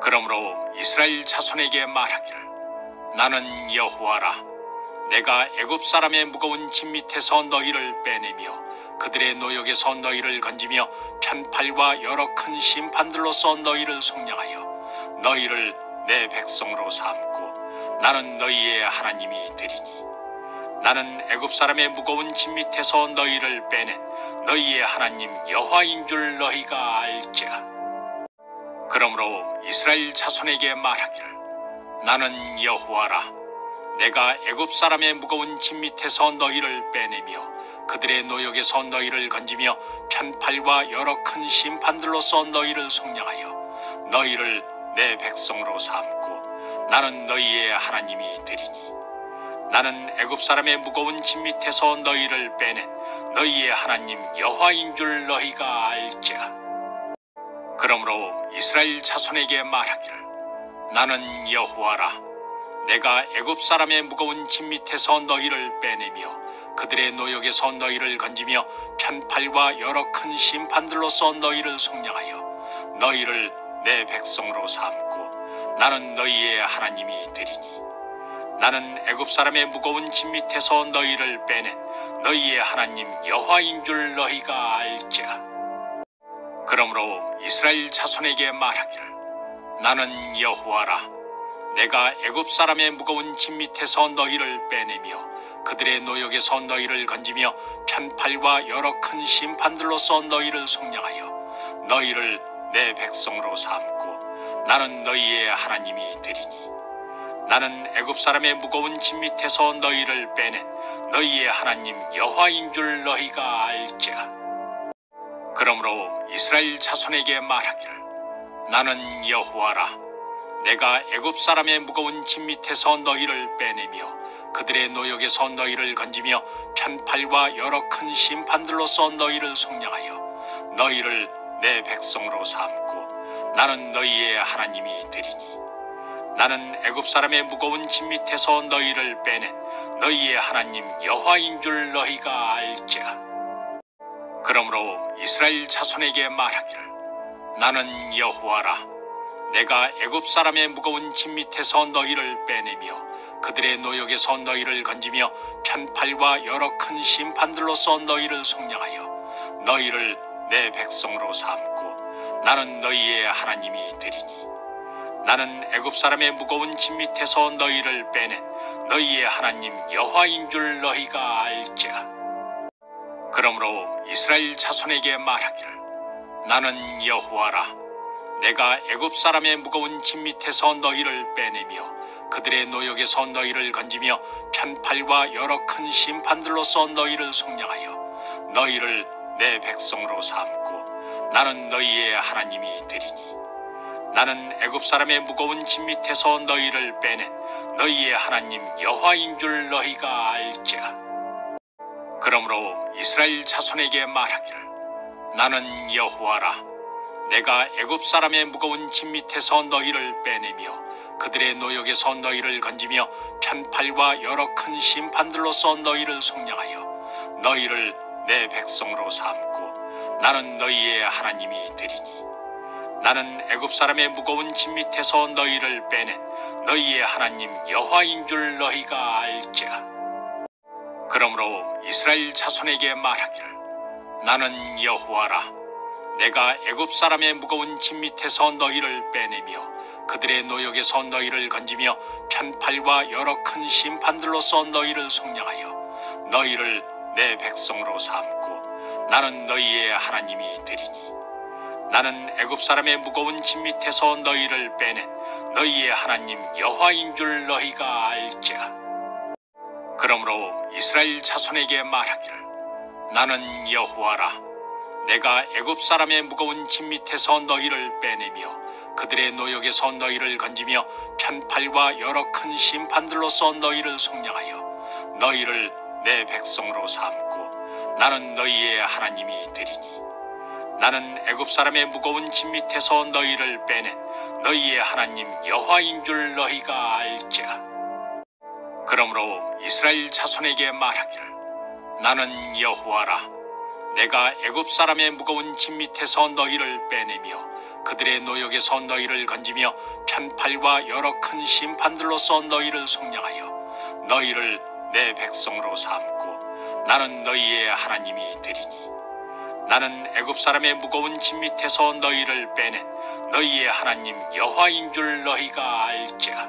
그러므로 이스라엘 자손에게 말하기를 나는 여호와라. 내가 애굽 사람의 무거운 짐 밑에서 너희를 빼내며 그들의 노역에서 너희를 건지며 편팔과 여러 큰 심판들로서 너희를 속량하여 너희를 내 백성으로 삼고 나는 너희의 하나님이 되리니 나는 애굽 사람의 무거운 짐 밑에서 너희를 빼낸 너희의 하나님 여호와인 줄 너희가 알지라. 그러므로 이스라엘 자손에게 말하기를 나는 여호와라. 내가 애굽 사람의 무거운 짐 밑에서 너희를 빼내며 그들의 노역에서 너희를 건지며 편팔과 여러 큰 심판들로서 너희를 속량하여 너희를 내 백성으로 삼고 나는 너희의 하나님이 되리니 나는 애굽 사람의 무거운 짐 밑에서 너희를 빼낸 너희의 하나님 여호와인 줄 너희가 알지라. 그러므로 이스라엘 자손에게 말하기를 나는 여호와라. 내가 애굽 사람의 무거운 짐 밑에서 너희를 빼내며 그들의 노역에서 너희를 건지며 편팔과 여러 큰 심판들로서 너희를 속량하여 너희를 내 백성으로 삼고 나는 너희의 하나님이 되리니 나는 애굽 사람의 무거운 짐 밑에서 너희를 빼낸 너희의 하나님 여호와인 줄 너희가 알지라. 그러므로 이스라엘 자손에게 말하기를 나는 여호와라. 내가 애굽 사람의 무거운 짐 밑에서 너희를 빼내며 그들의 노역에서 너희를 건지며 편팔과 여러 큰 심판들로서 너희를 속량하여 너희를 내 백성으로 삼고 나는 너희의 하나님이 되리니 나는 애굽 사람의 무거운 짐 밑에서 너희를 빼낸 너희의 하나님 여호와인 줄 너희가 알지라. 그러므로 이스라엘 자손에게 말하기를 나는 여호와라. 내가 애굽 사람의 무거운 짐 밑에서 너희를 빼내며 그들의 노역에서 너희를 건지며 편팔과 여러 큰 심판들로서 너희를 속량하여 너희를 내 백성으로 삼고 나는 너희의 하나님이 되리니 나는 애굽 사람의 무거운 짐 밑에서 너희를 빼낸 너희의 하나님 여호와인 줄 너희가 알지라. 그러므로 이스라엘 자손에게 말하기를 나는 여호와라. 내가 애굽 사람의 무거운 짐 밑에서 너희를 빼내며 그들의 노역에서 너희를 건지며 편팔과 여러 큰 심판들로서 너희를 속량하여 너희를 내 백성으로 삼고 나는 너희의 하나님이 되리니 나는 애굽 사람의 무거운 짐 밑에서 너희를 빼낸 너희의 하나님 여호와인 줄 너희가 알지라. 그러므로 이스라엘 자손에게 말하기를 나는 여호와라. 내가 애굽 사람의 무거운 짐 밑에서 너희를 빼내며 그들의 노역에서 너희를 건지며 편팔과 여러 큰 심판들로서 너희를 속량하여 너희를 내 백성으로 삼고 나는 너희의 하나님이 되리니 나는 애굽 사람의 무거운 짐 밑에서 너희를 빼낸 너희의 하나님 여호와인 줄 너희가 알지라. 그러므로 이스라엘 자손에게 말하기를 나는 여호와라. 내가 애굽 사람의 무거운 짐 밑에서 너희를 빼내며 그들의 노역에서 너희를 건지며 편팔과 여러 큰 심판들로서 너희를 속량하여 너희를 내 백성으로 삼고 나는 너희의 하나님이 되리니 나는 애굽 사람의 무거운 짐 밑에서 너희를 빼낸 너희의 하나님 여호와인 줄 너희가 알지라. 그러므로 이스라엘 자손에게 말하기를 나는 여호와라. 내가 애굽 사람의 무거운 짐 밑에서 너희를 빼내며 그들의 노역에서 너희를 건지며 편팔과 여러 큰 심판들로서 너희를 속량하여 너희를 내 백성으로 삼고 나는 너희의 하나님이 되리니 나는 애굽 사람의 무거운 짐 밑에서 너희를 빼낸 너희의 하나님 여호와인 줄 너희가 알지라. 그러므로 이스라엘 자손에게 말하기를 나는 여호와라. 내가 애굽 사람의 무거운 짐 밑에서 너희를 빼내며 그들의 노역에서 너희를 건지며 편팔과 여러 큰 심판들로서 너희를 속량하여 너희를 내 백성으로 삼고 나는 너희의 하나님이 되리니 나는 애굽 사람의 무거운 짐 밑에서 너희를 빼낸 너희의 하나님 여호와인 줄 너희가 알지라. 그러므로 이스라엘 자손에게 말하기를 나는 여호와라. 내가 애굽 사람의 무거운 짐 밑에서 너희를 빼내며 그들의 노역에서 너희를 건지며 편팔과 여러 큰 심판들로서 너희를 속량하여 너희를 내 백성으로 삼고 나는 너희의 하나님이 되리니 나는 애굽 사람의 무거운 짐 밑에서 너희를 빼낸 너희의 하나님 여호와인 줄 너희가 알지라.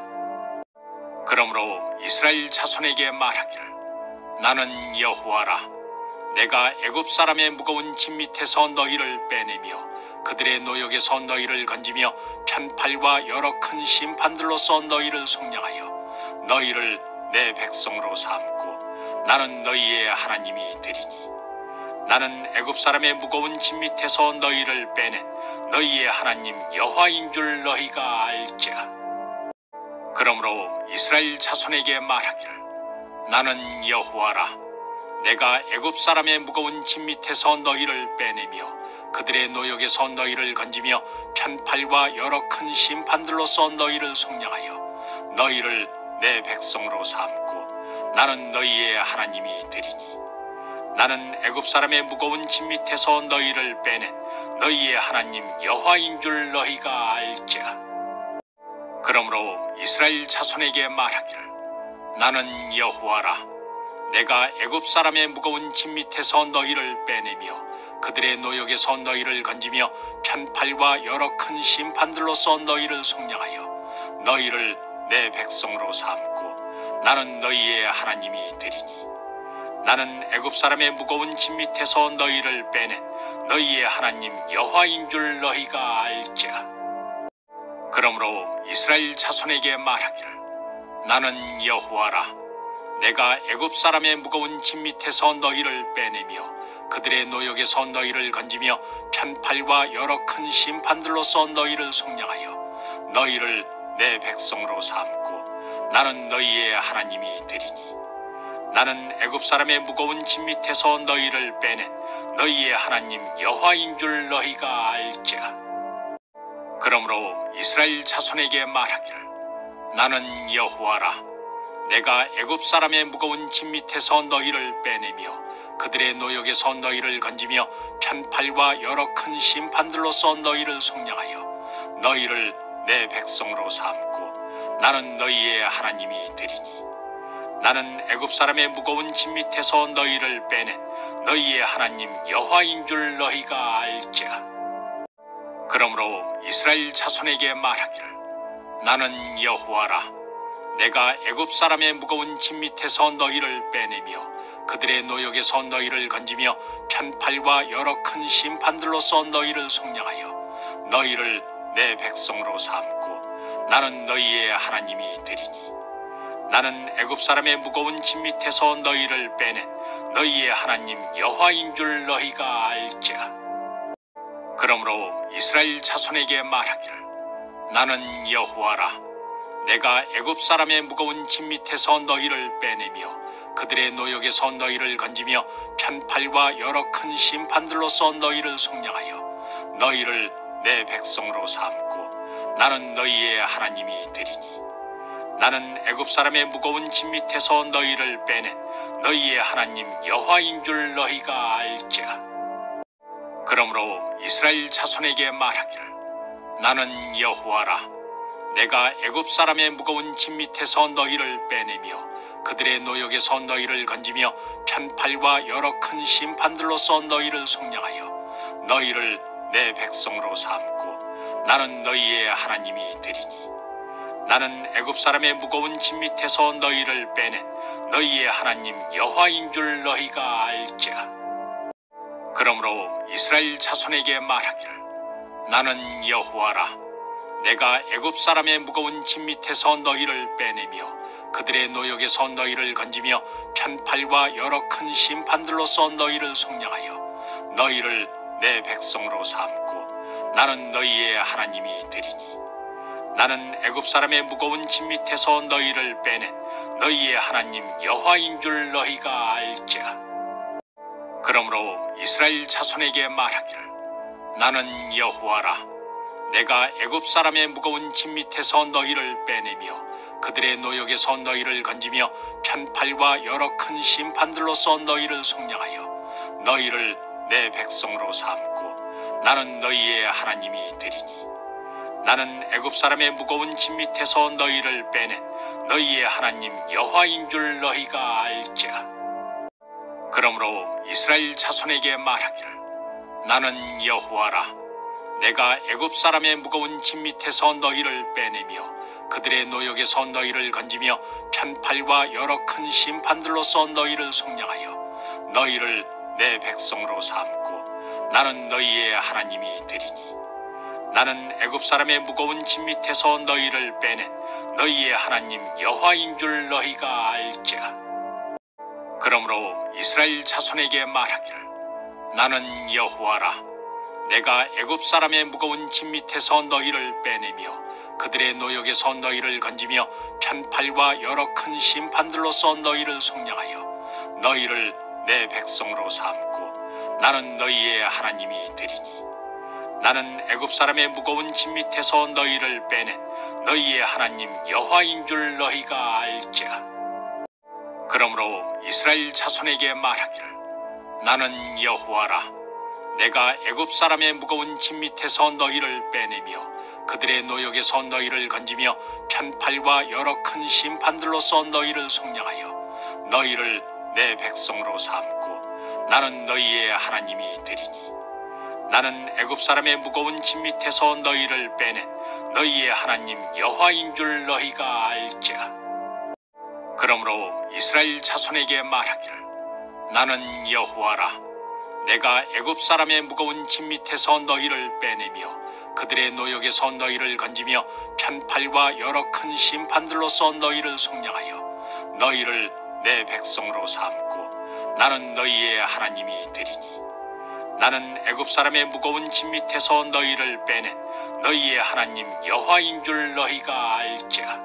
그러므로 이스라엘 자손에게 말하기를 나는 여호와라. 내가 애굽 사람의 무거운 짐 밑에서 너희를 빼내며 그들의 노역에서 너희를 건지며 편팔과 여러 큰 심판들로서 너희를 속량하여 너희를 내 백성으로 삼고 나는 너희의 하나님이 되리니 나는 애굽 사람의 무거운 짐 밑에서 너희를 빼낸 너희의 하나님 여호와인 줄 너희가 알지라. 그러므로 이스라엘 자손에게 말하기를 나는 여호와라. 내가 애굽 사람의 무거운 짐 밑에서 너희를 빼내며 그들의 노역에서 너희를 건지며 편팔과 여러 큰 심판들로서 너희를 속량하여 너희를 내 백성으로 삼고 나는 너희의 하나님이 되리니 나는 애굽 사람의 무거운 짐 밑에서 너희를 빼낸 너희의 하나님 여호와인 줄 너희가 알지라. 그러므로 이스라엘 자손에게 말하기를 나는 여호와라. 내가 애굽 사람의 무거운 짐 밑에서 너희를 빼내며 그들의 노역에서 너희를 건지며 편팔과 여러 큰 심판들로서 너희를 속량하여 너희를 내 백성으로 삼고 나는 너희의 하나님이 되리니 나는 애굽 사람의 무거운 짐 밑에서 너희를 빼낸 너희의 하나님 여호와인 줄 너희가 알지라. 그러므로 이스라엘 자손에게 말하기를 나는 여호와라. 내가 애굽 사람의 무거운 짐 밑에서 너희를 빼내며 그들의 노역에서 너희를 건지며 편팔과 여러 큰 심판들로서 너희를 속량하여 너희를 내 백성으로 삼고 나는 너희의 하나님이 되리니 나는 애굽 사람의 무거운 짐 밑에서 너희를 빼낸 너희의 하나님 여호와인 줄 너희가 알지라. 그러므로 이스라엘 자손에게 말하기를 나는 여호와라. 내가 애굽 사람의 무거운 짐 밑에서 너희를 빼내며 그들의 노역에서 너희를 건지며 편팔과 여러 큰 심판들로서 너희를 속량하여 너희를 내 백성으로 삼고 나는 너희의 하나님이 되리니 나는 애굽 사람의 무거운 짐 밑에서 너희를 빼낸 너희의 하나님 여호와인 줄 너희가 알지라. 그러므로 이스라엘 자손에게 말하기를 나는 여호와라. 내가 애굽 사람의 무거운 짐 밑에서 너희를 빼내며 그들의 노역에서 너희를 건지며 편팔과 여러 큰 심판들로서 너희를 속량하여 너희를 내 백성으로 삼고 나는 너희의 하나님이 되리니 나는 애굽 사람의 무거운 짐 밑에서 너희를 빼낸 너희의 하나님 여호와인 줄 너희가 알지라. 그러므로 이스라엘 자손에게 말하기를 나는 여호와라. 내가 애굽 사람의 무거운 짐 밑에서 너희를 빼내며 그들의 노역에서 너희를 건지며 편팔과 여러 큰 심판들로서 너희를 속량하여 너희를 내 백성으로 삼고 나는 너희의 하나님이 되리니 나는 애굽 사람의 무거운 짐 밑에서 너희를 빼낸 너희의 하나님 여호와인 줄 너희가 알지라. 그러므로 이스라엘 자손에게 말하기를 나는 여호와라. 내가 애굽 사람의 무거운 짐 밑에서 너희를 빼내며 그들의 노역에서 너희를 건지며 편팔과 여러 큰 심판들로서 너희를 속량하여 너희를 내 백성으로 삼고 나는 너희의 하나님이 되리니 나는 애굽 사람의 무거운 짐 밑에서 너희를 빼낸 너희의 하나님 여호와인 줄 너희가 알지라. 그러므로 이스라엘 자손에게 말하기를 나는 여호와라. 내가 애굽 사람의 무거운 짐 밑에서 너희를 빼내며 그들의 노역에서 너희를 건지며 편팔과 여러 큰 심판들로서 너희를 속량하여 너희를 내 백성으로 삼고 나는 너희의 하나님이 되리니 나는 애굽 사람의 무거운 짐 밑에서 너희를 빼낸 너희의 하나님 여호와인 줄 너희가 알지라. 그러므로 이스라엘 자손에게 말하기를 나는 여호와라. 내가 애굽 사람의 무거운 짐 밑에서 너희를 빼내며 그들의 노역에서 너희를 건지며 편팔과 여러 큰 심판들로서 너희를 속량하여 너희를 내 백성으로 삼고 나는 너희의 하나님이 되리니 나는 애굽 사람의 무거운 짐 밑에서 너희를 빼낸 너희의 하나님 여호와인 줄 너희가 알지라. 그러므로 이스라엘 자손에게 말하기를 나는 여호와라. 내가 애굽 사람의 무거운 짐 밑에서 너희를 빼내며 그들의 노역에서 너희를 건지며 편팔과 여러 큰 심판들로서 너희를 속량하여 너희를 내 백성으로 삼고 나는 너희의 하나님이 되리니 나는 애굽 사람의 무거운 짐 밑에서 너희를 빼낸 너희의 하나님 여호와인 줄 너희가 알지라. 그러므로 이스라엘 자손에게 말하기를 나는 여호와라. 내가 애굽 사람의 무거운 짐 밑에서 너희를 빼내며 그들의 노역에서 너희를 건지며 편팔과 여러 큰 심판들로서 너희를 속량하여 너희를 내 백성으로 삼고 나는 너희의 하나님이 되리니 나는 애굽 사람의 무거운 짐 밑에서 너희를 빼낸 너희의 하나님 여호와인 줄 너희가 알지라. 그러므로 이스라엘 자손에게 말하기를 나는 여호와라. 내가 애굽 사람의 무거운 짐 밑에서 너희를 빼내며 그들의 노역에서 너희를 건지며 편팔과 여러 큰 심판들로서 너희를 속량하여 너희를 내 백성으로 삼고 나는 너희의 하나님이 되리니 나는 애굽 사람의 무거운 짐 밑에서 너희를 빼낸 너희의 하나님 여호와인 줄 너희가 알지라. 그러므로 이스라엘 자손에게 말하기를 나는 여호와라. 내가 애굽 사람의 무거운 짐 밑에서 너희를 빼내며 그들의 노역에서 너희를 건지며 편팔과 여러 큰 심판들로서 너희를 속량하여 너희를 내 백성으로 삼고 나는 너희의 하나님이 되리니 나는 애굽 사람의 무거운 짐 밑에서 너희를 빼낸 너희의 하나님 여호와인 줄 너희가 알지라.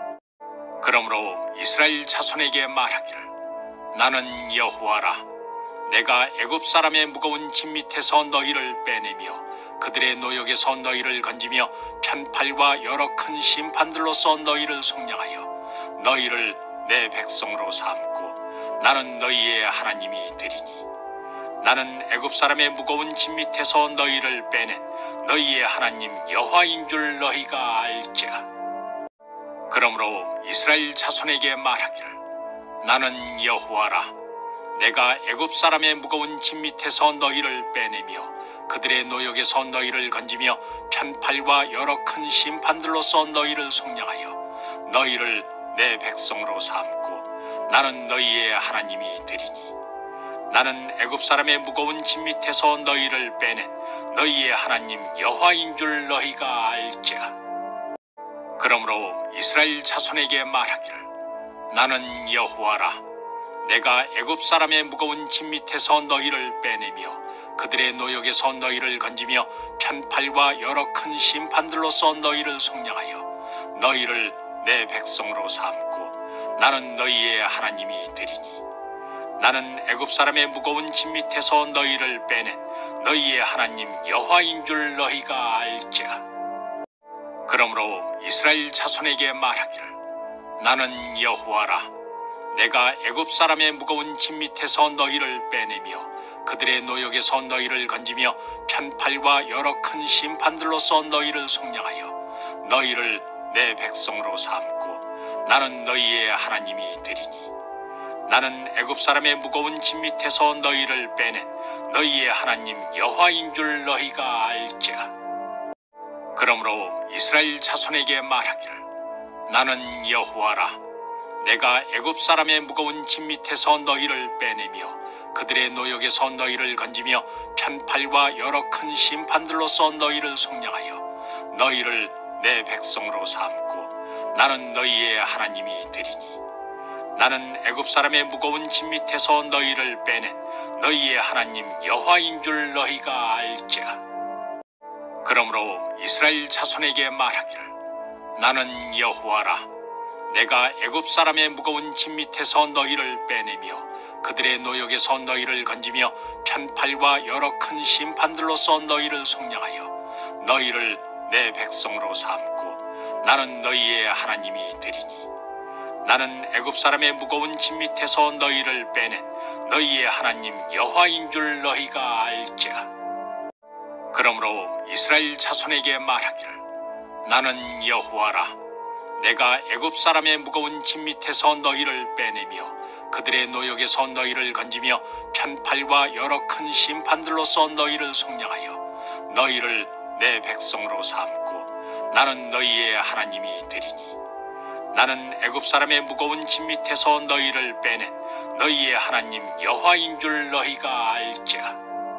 그러므로 이스라엘 자손에게 말하기를 나는 여호와라. 내가 애굽 사람의 무거운 짐 밑에서 너희를 빼내며 그들의 노역에서 너희를 건지며 편팔과 여러 큰 심판들로서 너희를 속량하여 너희를 내 백성으로 삼고 나는 너희의 하나님이 되리니 나는 애굽 사람의 무거운 짐 밑에서 너희를 빼낸 너희의 하나님 여호와인 줄 너희가 알지라. 그러므로 이스라엘 자손에게 말하기를 나는 여호와라. 내가 애굽 사람의 무거운 짐 밑에서 너희를 빼내며 그들의 노역에서 너희를 건지며 편팔과 여러 큰 심판들로서 너희를 속량하여 너희를 내 백성으로 삼고 나는 너희의 하나님이 되리니 나는 애굽 사람의 무거운 짐 밑에서 너희를 빼낸 너희의 하나님 여호와인 줄 너희가 알지라. 그러므로 이스라엘 자손에게 말하기를 나는 여호와라. 내가 애굽 사람의 무거운 짐 밑에서 너희를 빼내며 그들의 노역에서 너희를 건지며 편팔과 여러 큰 심판들로서 너희를 속량하여 너희를 내 백성으로 삼고 나는 너희의 하나님이 되리니 나는 애굽 사람의 무거운 짐 밑에서 너희를 빼낸 너희의 하나님 여호와인 줄 너희가 알지라. 그러므로 이스라엘 자손에게 말하기를 나는 여호와라. 내가 애굽 사람의 무거운 짐 밑에서 너희를 빼내며 그들의 노역에서 너희를 건지며 편팔과 여러 큰 심판들로서 너희를 속량하여 너희를 내 백성으로 삼고 나는 너희의 하나님이 되리니 나는 애굽 사람의 무거운 짐 밑에서 너희를 빼낸 너희의 하나님 여호와인 줄 너희가 알지라. 그러므로 이스라엘 자손에게 말하기를 나는 여호와라. 내가 애굽 사람의 무거운 짐 밑에서 너희를 빼내며 그들의 노역에서 너희를 건지며 편팔과 여러 큰 심판들로서 너희를 속량하여 너희를 내 백성으로 삼고 나는 너희의 하나님이 되리니 나는 애굽 사람의 무거운 짐 밑에서 너희를 빼낸 너희의 하나님 여호와인 줄 너희가 알지라. 그러므로 이스라엘 자손에게 말하기를 나는 여호와라. 내가 애굽 사람의 무거운 짐 밑에서 너희를 빼내며 그들의 노역에서 너희를 건지며 편팔과 여러 큰 심판들로서 너희를 속량하여 너희를 내 백성으로 삼고 나는 너희의 하나님이 되리니 나는 애굽 사람의 무거운 짐 밑에서 너희를 빼낸 너희의 하나님 여호와인 줄 너희가 알지라. 그러므로 이스라엘 자손에게 말하기를 나는 여호와라. 내가 애굽 사람의 무거운 짐 밑에서 너희를 빼내며 그들의 노역에서 너희를 건지며 편팔과 여러 큰 심판들로서 너희를 속량하여 너희를 내 백성으로 삼고 나는 너희의 하나님이 되리니 나는 애굽 사람의 무거운 짐 밑에서 너희를 빼낸 너희의 하나님 여호와인 줄 너희가 알지라.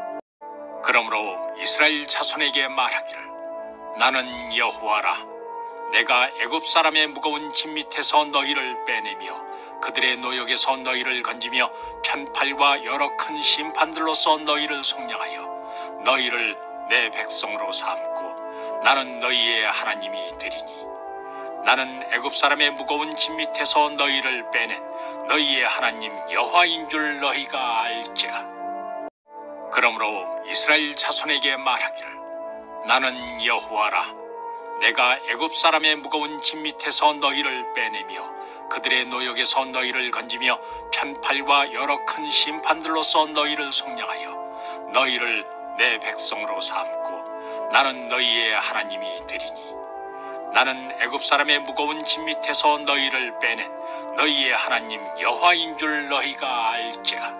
그러므로 이스라엘 자손에게 말하기를 나는 여호와라. 내가 애굽 사람의 무거운 짐 밑에서 너희를 빼내며 그들의 노역에서 너희를 건지며 편팔과 여러 큰 심판들로서 너희를 속량하여 너희를 내 백성으로 삼고 나는 너희의 하나님이 되리니 나는 애굽 사람의 무거운 짐 밑에서 너희를 빼낸 너희의 하나님 여호와인 줄 너희가 알지라. 그러므로 이스라엘 자손에게 말하기를 나는 여호와라. 내가 애굽 사람의 무거운 짐 밑에서 너희를 빼내며 그들의 노역에서 너희를 건지며 편팔과 여러 큰 심판들로서 너희를 속량하여 너희를 내 백성으로 삼고 나는 너희의 하나님이 되리니 나는 애굽 사람의 무거운 짐 밑에서 너희를 빼낸 너희의 하나님 여호와인 줄 너희가 알지라.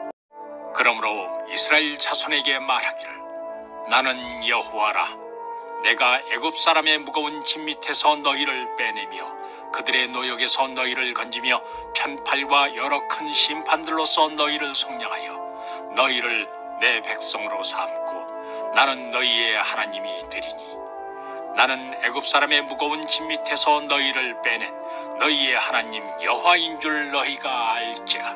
그러므로 이스라엘 자손에게 말하기를 나는 여호와라. 내가 애굽 사람의 무거운 짐 밑에서 너희를 빼내며 그들의 노역에서 너희를 건지며 편팔과 여러 큰 심판들로서 너희를 속량하여 너희를 내 백성으로 삼고 나는 너희의 하나님이 되리니 나는 애굽 사람의 무거운 짐 밑에서 너희를 빼낸 너희의 하나님 여호와인 줄 너희가 알지라.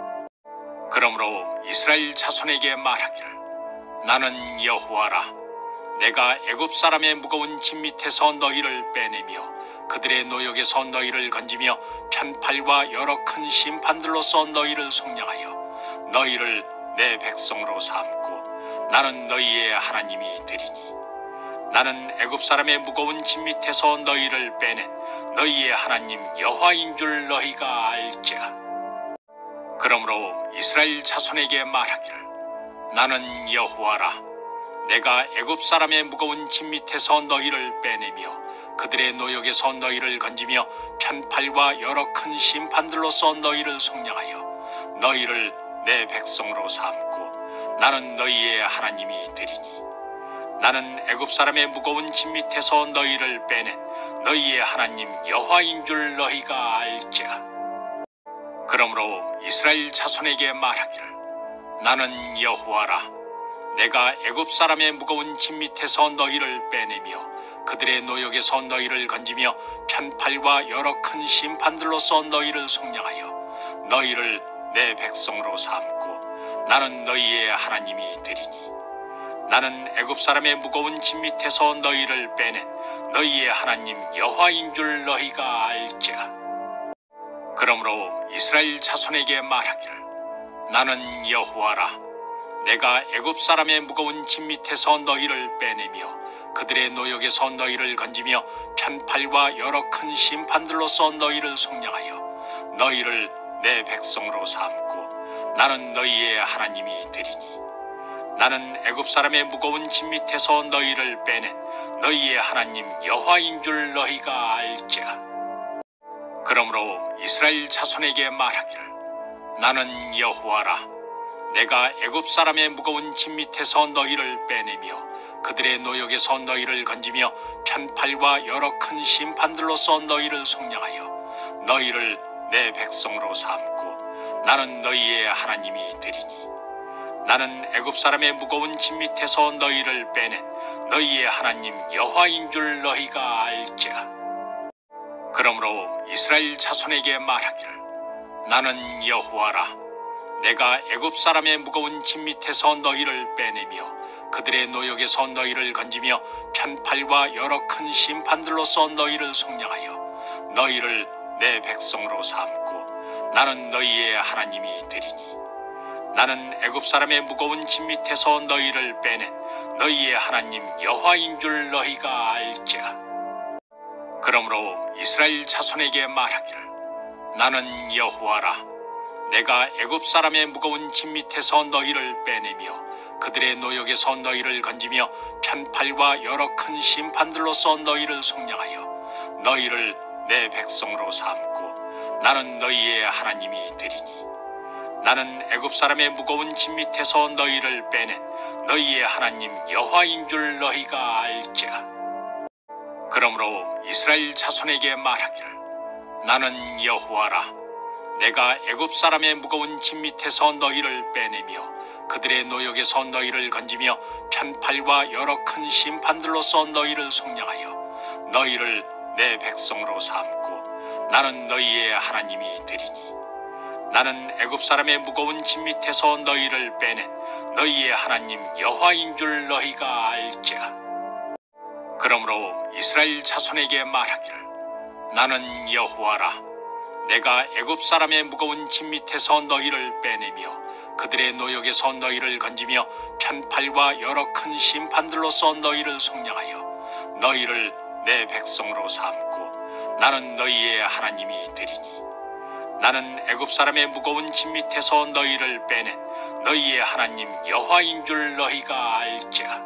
그러므로 이스라엘 자손에게 말하기를 나는 여호와라. 내가 애굽 사람의 무거운 짐 밑에서 너희를 빼내며 그들의 노역에서 너희를 건지며 편팔과 여러 큰 심판들로서 너희를 속량하여 너희를 내 백성으로 삼고 나는 너희의 하나님이 되리니 나는 애굽 사람의 무거운 짐 밑에서 너희를 빼낸 너희의 하나님 여호와인 줄 너희가 알지라. 그러므로 이스라엘 자손에게 말하기를 나는 여호와라. 내가 애굽 사람의 무거운 짐 밑에서 너희를 빼내며 그들의 노역에서 너희를 건지며 편팔과 여러 큰 심판들로서 너희를 속량하여 너희를 내 백성으로 삼고 나는 너희의 하나님이 되리니 나는 애굽 사람의 무거운 짐 밑에서 너희를 빼낸 너희의 하나님 여호와인 줄 너희가 알지라. 그러므로 이스라엘 자손에게 말하기를 나는 여호와라. 내가 애굽 사람의 무거운 짐 밑에서 너희를 빼내며 그들의 노역에서 너희를 건지며 편팔과 여러 큰 심판들로서 너희를 속량하여 너희를 내 백성으로 삼고 나는 너희의 하나님이 되리니 나는 애굽 사람의 무거운 짐 밑에서 너희를 빼낸 너희의 하나님 여호와인 줄 너희가 알지라. 그러므로 이스라엘 자손에게 말하기를 나는 여호와라. 내가 애굽 사람의 무거운 짐 밑에서 너희를 빼내며 그들의 노역에서 너희를 건지며 편팔과 여러 큰 심판들로서 너희를 속량하여 너희를 내 백성으로 삼고 나는 너희의 하나님이 되리니 나는 애굽 사람의 무거운 짐 밑에서 너희를 빼낸 너희의 하나님 여호와인 줄 너희가 알지라. 그러므로 이스라엘 자손에게 말하기를 나는 여호와라. 내가 애굽 사람의 무거운 짐 밑에서 너희를 빼내며 그들의 노역에서 너희를 건지며 편팔과 여러 큰 심판들로서 너희를 속량하여 너희를 내 백성으로 삼고 나는 너희의 하나님이 되리니 나는 애굽 사람의 무거운 짐 밑에서 너희를 빼낸 너희의 하나님 여호와인 줄 너희가 알지라. 그러므로 이스라엘 자손에게 말하기를 나는 여호와라. 내가 애굽 사람의 무거운 짐 밑에서 너희를 빼내며 그들의 노역에서 너희를 건지며 편팔과 여러 큰 심판들로서 너희를 속량하여 너희를 내 백성으로 삼고 나는 너희의 하나님이 되리니 나는 애굽 사람의 무거운 짐 밑에서 너희를 빼낸 너희의 하나님 여호와인 줄 너희가 알지라. 그러므로 이스라엘 자손에게 말하기를 나는 여호와라. 내가 애굽 사람의 무거운 짐 밑에서 너희를 빼내며 그들의 노역에서 너희를 건지며 편팔과 여러 큰 심판들로서 너희를 속량하여 너희를 내 백성으로 삼고 나는 너희의 하나님이 되리니 나는 애굽 사람의 무거운 짐 밑에서 너희를 빼낸 너희의 하나님 여호와인 줄 너희가 알지라. 그러므로 이스라엘 자손에게 말하기를 나는 여호와라. 내가 애굽 사람의 무거운 짐 밑에서 너희를 빼내며 그들의 노역에서 너희를 건지며 편팔과 여러 큰 심판들로서 너희를 속량하여 너희를 내 백성으로 삼고 나는 너희의 하나님이 되리니 나는 애굽 사람의 무거운 짐 밑에서 너희를 빼낸 너희의 하나님 여호와인 줄 너희가 알지라. 그러므로 이스라엘 자손에게 말하기를 나는 여호와라. 내가 애굽 사람의 무거운 짐 밑에서 너희를 빼내며 그들의 노역에서 너희를 건지며 편팔과 여러 큰 심판들로서 너희를 속량하여 너희를 내 백성으로 삼고 나는 너희의 하나님이 되리니 나는 애굽 사람의 무거운 짐 밑에서 너희를 빼낸 너희의 하나님 여호와인 줄 너희가 알지라.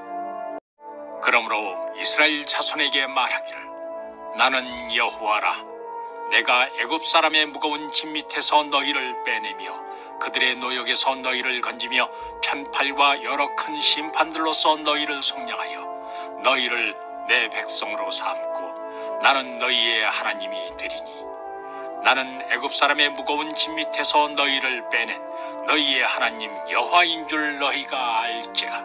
그러므로 이스라엘 자손에게 말하기를 나는 여호와라. 내가 애굽 사람의 무거운 짐 밑에서 너희를 빼내며 그들의 노역에서 너희를 건지며 편팔과 여러 큰 심판들로서 너희를 속량하여 너희를 내 백성으로 삼고 나는 너희의 하나님이 되리니 나는 애굽 사람의 무거운 짐 밑에서 너희를 빼낸 너희의 하나님 여호와인 줄 너희가 알지라.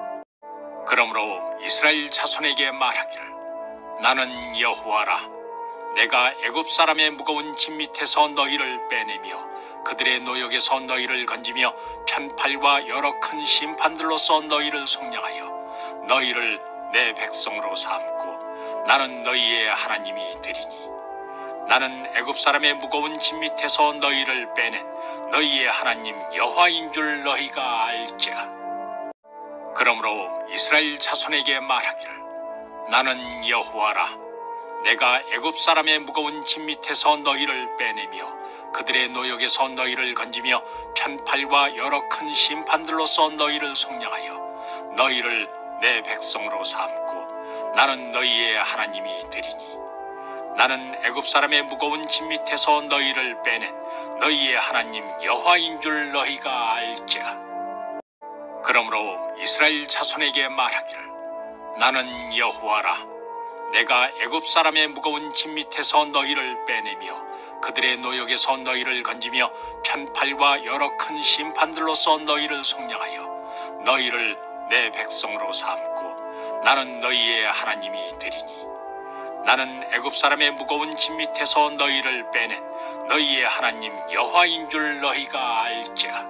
그러므로 이스라엘 자손에게 말하기를 나는 여호와라. 내가 애굽 사람의 무거운 짐 밑에서 너희를 빼내며 그들의 노역에서 너희를 건지며 편팔과 여러 큰 심판들로서 너희를 속량하여 너희를 내 백성으로 삼고 나는 너희의 하나님이 되리니 나는 애굽 사람의 무거운 짐 밑에서 너희를 빼낸 너희의 하나님 여호와인 줄 너희가 알지라. 그러므로 이스라엘 자손에게 말하기를 나는 여호와라. 내가 애굽 사람의 무거운 짐 밑에서 너희를 빼내며 그들의 노역에서 너희를 건지며 편팔과 여러 큰 심판들로서 너희를 속량하여 너희를 내 백성으로 삼고 나는 너희의 하나님이 되리니 나는 애굽 사람의 무거운 짐 밑에서 너희를 빼낸 너희의 하나님 여호와인 줄 너희가 알지라. 그러므로 이스라엘 자손에게 말하기를 나는 여호와라. 내가 애굽 사람의 무거운 짐 밑에서 너희를 빼내며 그들의 노역에서 너희를 건지며 편팔과 여러 큰 심판들로서 너희를 속량하여 너희를 내 백성으로 삼고 나는 너희의 하나님이 되리니 나는 애굽 사람의 무거운 짐 밑에서 너희를 빼낸 너희의 하나님 여호와인 줄 너희가 알지라.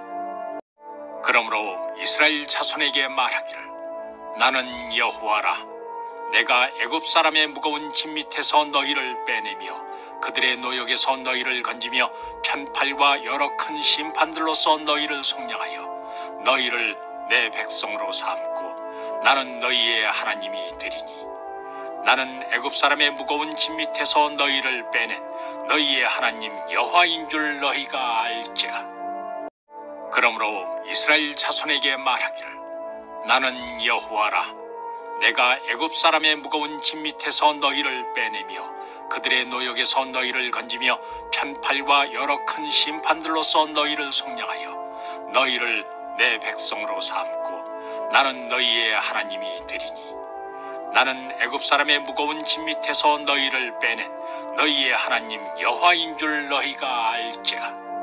그러므로 이스라엘 자손에게 말하기를 나는 여호와라. 내가 애굽 사람의 무거운 짐 밑에서 너희를 빼내며 그들의 노역에서 너희를 건지며 편팔과 여러 큰 심판들로서 너희를 속량하여 너희를 내 백성으로 삼고 나는 너희의 하나님이 되리니 나는 애굽 사람의 무거운 짐 밑에서 너희를 빼낸 너희의 하나님 여호와인 줄 너희가 알지라. 그러므로 이스라엘 자손에게 말하기를 나는 여호와라. 내가 애굽 사람의 무거운 짐 밑에서 너희를 빼내며 그들의 노역에서 너희를 건지며 편팔과 여러 큰 심판들로서 너희를 속량하여 너희를 내 백성으로 삼고 나는 너희의 하나님이 되리니 나는 애굽 사람의 무거운 짐 밑에서 너희를 빼낸 너희의 하나님 여호와인 줄 너희가 알지라.